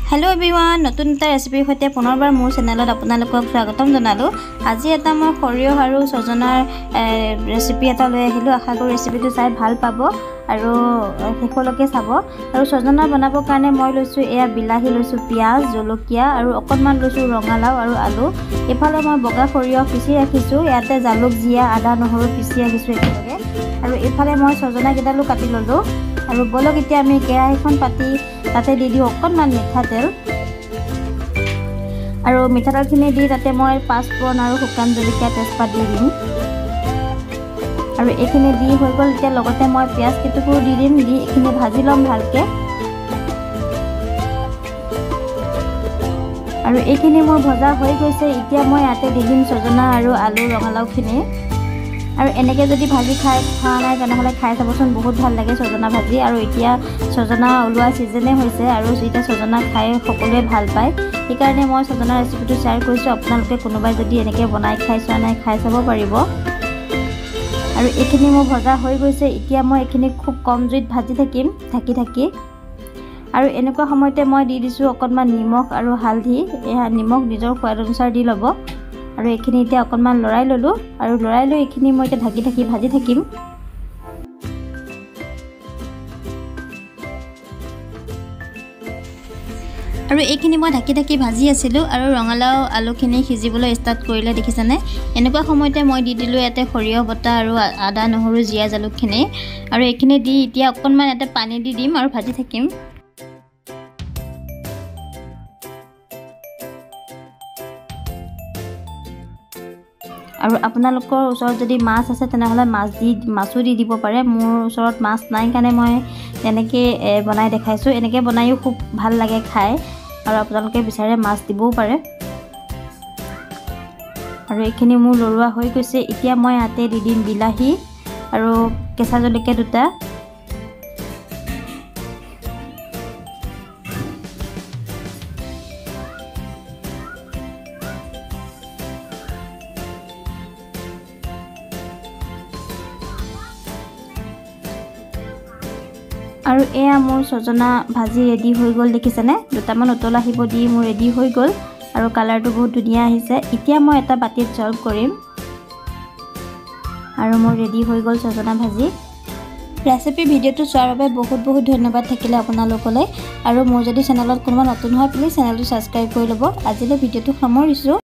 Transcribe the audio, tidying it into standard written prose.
Hello everyone नतुन এটা ৰেচিপিৰ সৈতে পুনৰবাৰ মোৰ চেনেলত আপোনালোকক স্বাগতম জনালো। আজি এটা মই সৰিয়হ আৰু সজনাৰ ৰেচিপি এটা লৈ আহিলো। আশা কৰো ৰেচিপিটো চাই ভাল পাব আৰু শেষলৈকে চাব। আৰু সজনা বনাবৰ কাৰণে মই লৈছো এয়া বিলাহী লৈছো, পিয়াজ, জলকীয়া আৰু অকণমান লৈছো ৰঙালাও আৰু আলু। এফালে মই বগা সৰিয়হ পিচি ৰাখিছো, ইয়াতে জালুক, জিয়া, আদা, নহৰু পিচি ৰাখিছো একেলগে। আৰু এফালে মই সজনা কেইডালো কাটি ললো। আৰু বলক এতিয়া আমি কেৰাহীখন পাতি তাতে দি দিওঁ অকণমান মিঠাতেল। আৰু মিঠাতেলখিনি দি তাতে মই পাঁচফোৰণ আৰু শুকান জলকীয়া, তেজপাত দি দিম। আৰু এইখিনি দি হৈ গ'ল। এতিয়া লগতে মই পিয়াজ কেইটুকুৰো দি দিম, দি এইখিনি ভাজি ল'ম ভালকৈ। আৰু এইখিনি মোৰ ভজা হৈ গৈছে। এতিয়া মই ইয়াতে দি দিম সজনা আৰু আলু, ৰঙালাওখিনি। আৰু এনেকৈ যদি ভাজি খোৱা নাই তেনেহ'লে খাই চাবচোন, বহুত ভাল লাগে সজনা ভাজি। আৰু এতিয়া সজনা ওলোৱা ছিজনে হৈছে আৰু এতিয়া সজনা খাই সকলোৱে ভাল পায়। সেইকাৰণে মই সজনা ৰেচিপিটো শ্বেয়াৰ কৰিছোঁ। আপোনালোকে কোনোবাই যদি এনেকৈ বনাই খাই চোৱা নাই, খাই চাব পাৰিব। আৰু এইখিনি মোৰ ভজা হৈ গৈছে। এতিয়া মই এইখিনি খুব কম জুইত ভাজি থাকিম ঢাকি। আৰু এনেকুৱা সময়তে মই দি দিছোঁ অকণমান নিমখ আৰু হালধি। এয়া নিমখ নিজৰ সোৱাদ অনুসাৰ দি ল'ব। আৰু এইখিনি এতিয়া অকণমান লৰাই ল'লোঁ। আৰু লৰাই লৈ এইখিনি মই এতিয়া ঢাকি ভাজি থাকিম। আৰু এইখিনি মই ঢাকি ভাজি আছিলোঁ। আৰু ৰঙালাও আলুখিনি সিজিবলৈ ষ্টাৰ্ট কৰিলে দেখিছেনে? এনেকুৱা সময়তে মই দি দিলোঁ ইয়াতে সৰিয়হ বটা আৰু আদা, নহৰু, জিৰা, জালুকখিনি। আৰু এইখিনি দি এতিয়া অকণমান ইয়াতে পানী দি দিম আৰু ভাজি থাকিম। আৰু আপোনালোকৰ ওচৰত যদি মাছ আছে তেনেহ'লে মাছো দি দিব পাৰে। মোৰ ওচৰত মাছ নাই কাৰণে মই তেনেকৈ বনাই দেখাইছোঁ। এনেকৈ বনায়ো খুব ভাল লাগে খাই। আৰু আপোনালোকে বিচাৰে মাছ দিবও পাৰে। আৰু এইখিনি মোৰ লৰোৱা হৈ গৈছে। এতিয়া মই ইয়াতে দি দিম বিলাহী আৰু কেঁচা জলকীয়া দুটা। আৰু এয়া মোৰ সজনা ভাজি ৰেডি হৈ গ'ল দেখিছেনে? দুটামান উতল আহিব দি মোৰ ৰেডি হৈ গ'ল। আৰু কালাৰটো বহুত ধুনীয়া আহিছে। এতিয়া মই এটা বাতিত ছাৰ্ভ কৰিম। আৰু মোৰ ৰেডি হৈ গ'ল সজনা ভাজি। ৰেচিপি ভিডিঅ'টো চোৱাৰ বাবে বহুত ধন্যবাদ থাকিলে আপোনালোকলৈ। আৰু মোৰ যদি চেনেলত কোনোবা নতুন হয় প্লিজ চেনেলটো ছাবস্ক্ৰাইব কৰি ল'ব। আজিলৈ ভিডিঅ'টো সামৰিছোঁ।